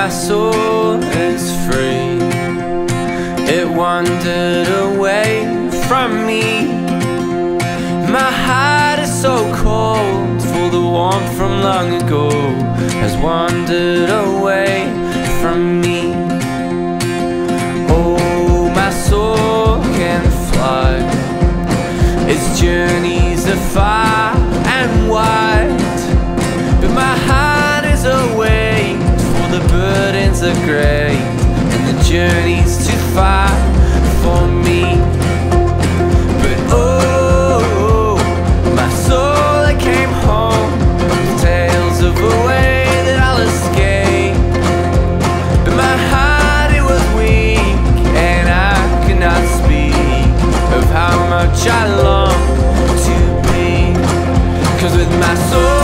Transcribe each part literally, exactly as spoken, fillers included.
my soul is free. It wandered away from me. My heart is so cold, for the warmth from long ago has wandered away from me. Oh, my soul can fly. Its journeys are far and wide, but my heart is awake, for the burdens are great and the journey's too far for me. But oh, my soul, I came home with tales of a way that I'll escape. But my heart, it was weak, and I could not speak of how much I long to be. 'Cause with my soul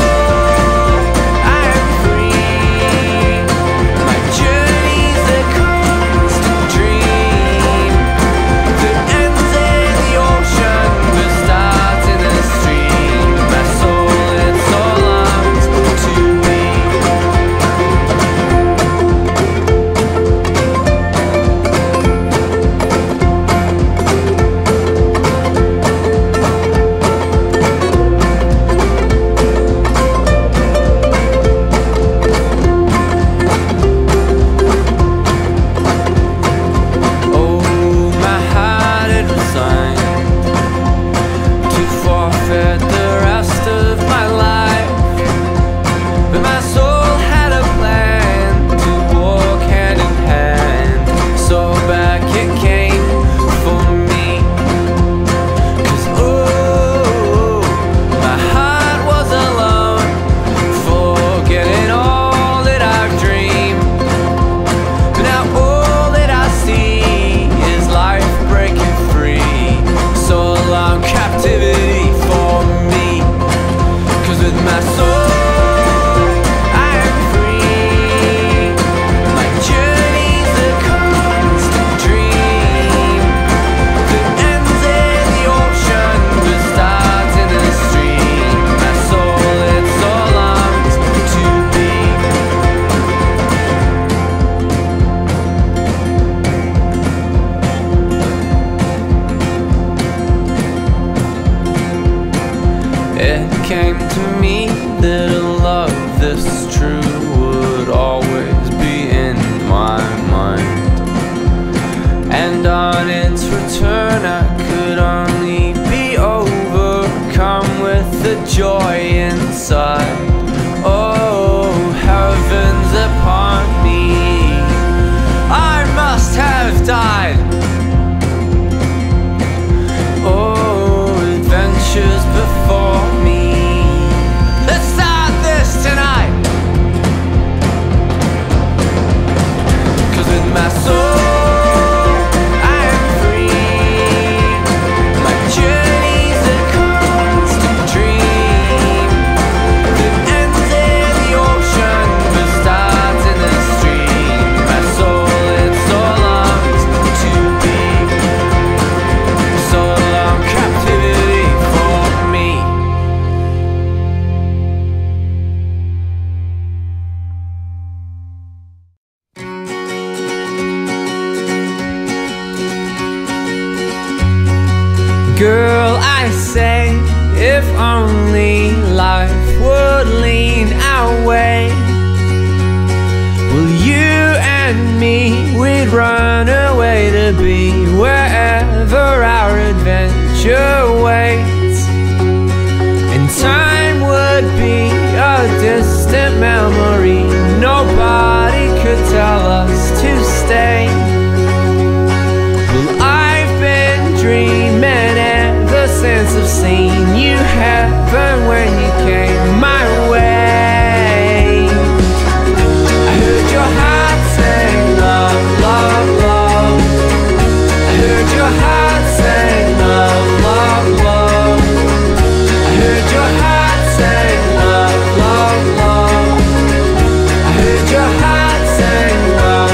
came to me that a love this true would always be in my mind, and on its return I could only be overcome with the joy inside. Oh, heavens upon me, I must have died. Oh, adventures before me, let's start this tonight. 'Cause with my soul I am free. My journey's a constant dream that ends in the ocean but starts in the stream. My soul, it so longs to be, so long captivity for me. Girl, I say, if only life would lean our way, well, you and me, we'd run away to be wherever our adventure waits, and time would be a distant memory. Nobody could tell us to stay. Well, I've been dreaming ever since I've seen you heaven when you came my way. I heard your heart say love, love, love. I heard your heart say love, love, love. I heard your heart say love, love, love. I heard your heart say love,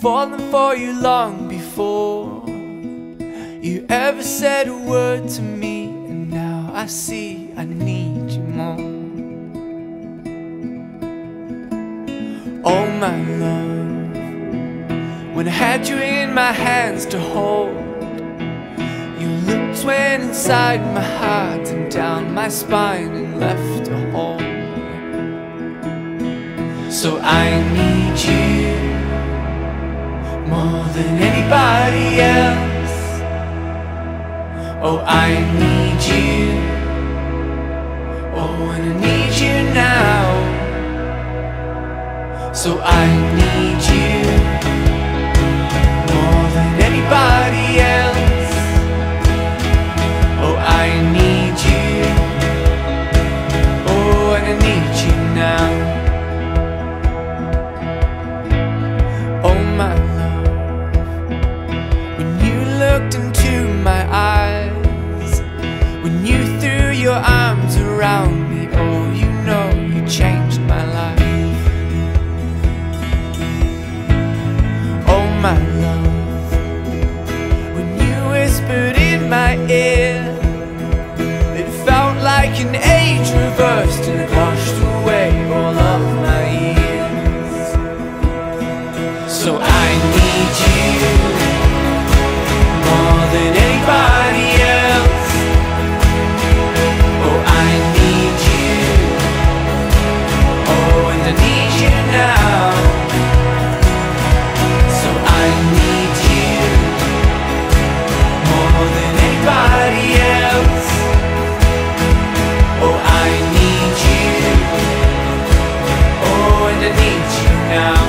fallen for you long before you ever said a word to me, and now I see I need you more. Oh my love, when I had you in my hands to hold, your lips went inside my heart and down my spine and left a hole. So I need you more than anybody else. Oh, I need you. Oh, and I need you now. So I need you more than anybody else. Oh, I need you. Oh, and I need you now. Oh my love, when you looked into my eyes, when you threw your arms around me, oh, you know you changed my life. Oh my love, when you whispered in my ear, it felt like an age reversed and it washed away all of my years. So I need you more than anybody else. Oh, I need you. Oh, and I need you now. So I need you more than anybody else. Oh, I need you. Oh, and I need you now.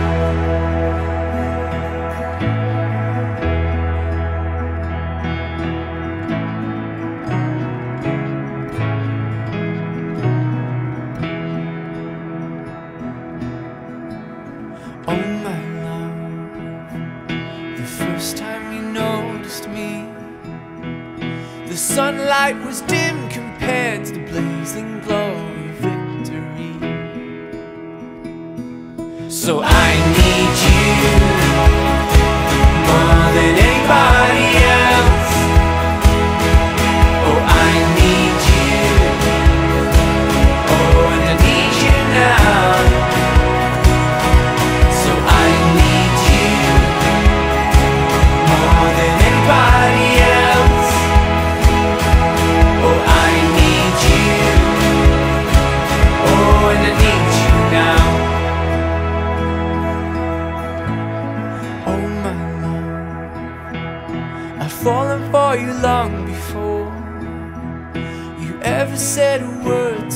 Oh my love, the first time you noticed me, the sunlight was dim compared to the blazing glow of victory. So I need you more than anybody else. Oh, I need you. Oh, and I need you now. I've fallen for you long before you ever said a word